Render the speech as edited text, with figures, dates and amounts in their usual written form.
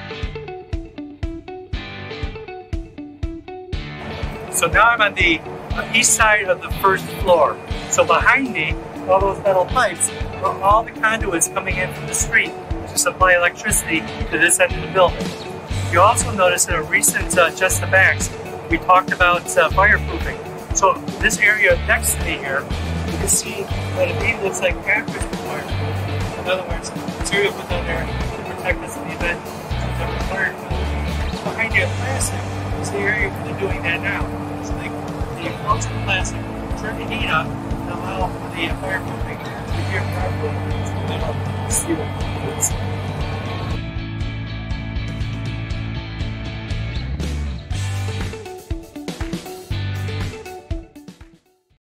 So now I'm on the east side of the first floor. So behind me, all those metal pipes are all the conduits coming in from the street to supply electricity to this end of the building. You also notice in a recent Just the Backs, we talked about fireproofing. So this area next to me here, you can see what it maybe looks like after it's been fireproof. In other words, material put down there to protect us in the event of a fire. Behind you at plastic is the area where they're doing that now. So they approach the plastic, turn the heat up, and allow the fireproofing to be properly. So they don't see what it is.